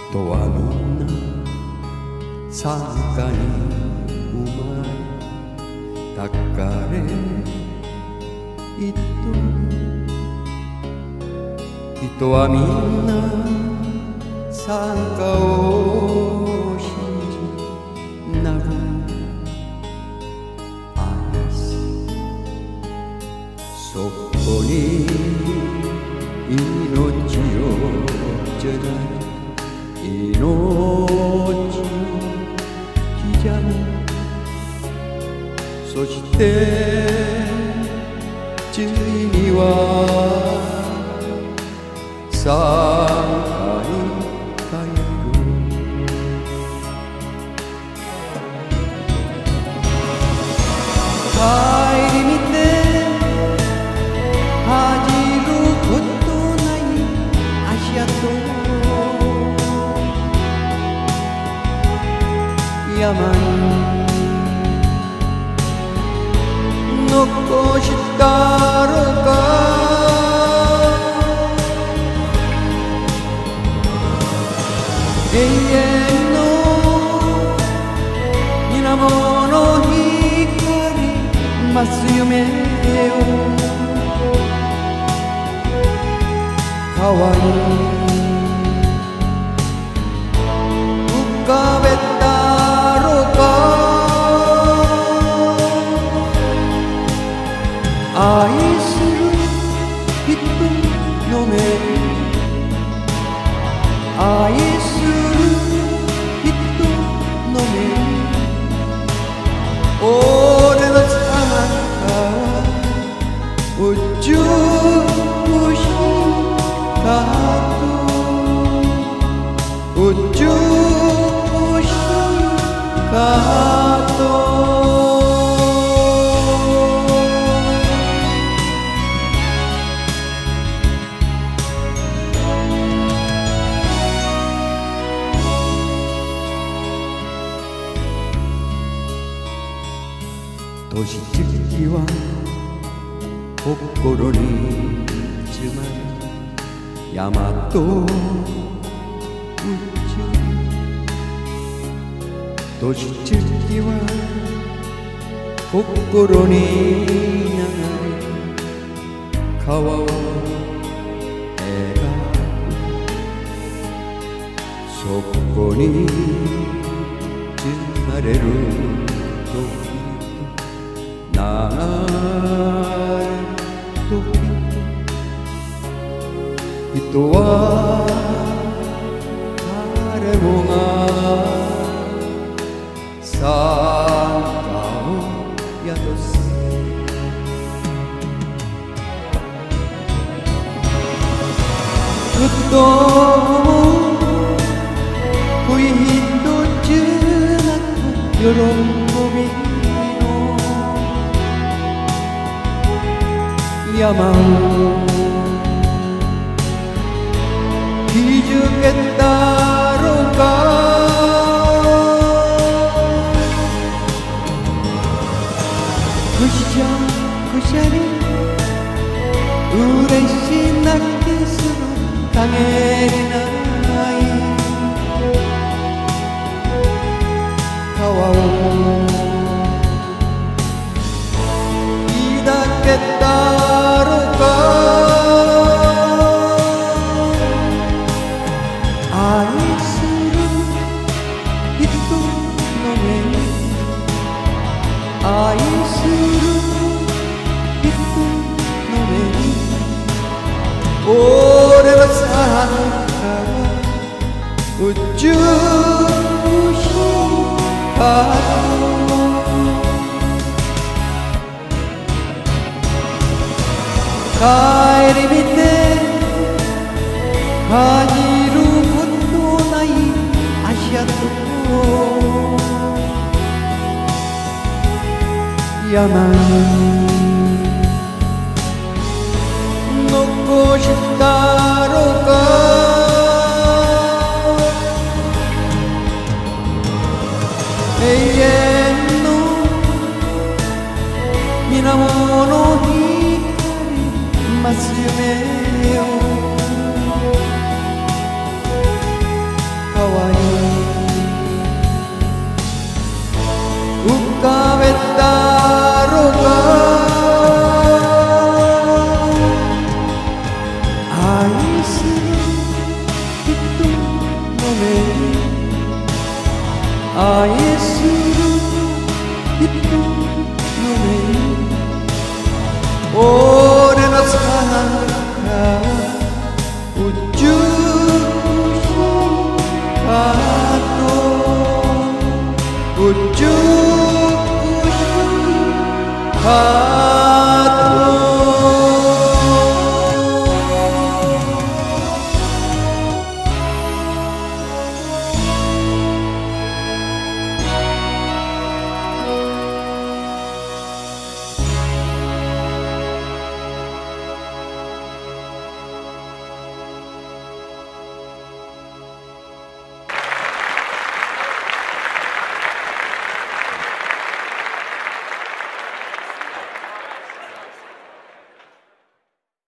人はみんな山下に生まれたかれ人人はみんな山下を信じながら愛すそこに命をじゃない命を刻むそしてついには栄える帰り見て恥じることない足跡山に残したろか永遠の水面の光増す夢を川に浮かべたろか愛する人の目愛する人の目俺の姿は宇宙しかと宇宙しかと年月は心に詰まる山と宇宙年月は心に流れ川を描くそこに包まれる時流れ時人は誰もが山下を宿すふと思う恋人中なく喜び山を築けたろかくしゃくしゃに嬉し泣きする影にない川を抱けた愛する人の目に俺は参加宇宙光帰り見て恥じることない足跡山に残したろか永遠の水面の光増す夢を川だろうか愛する人の目に愛する人の目に俺のさが宇宙ハート宇宙ハート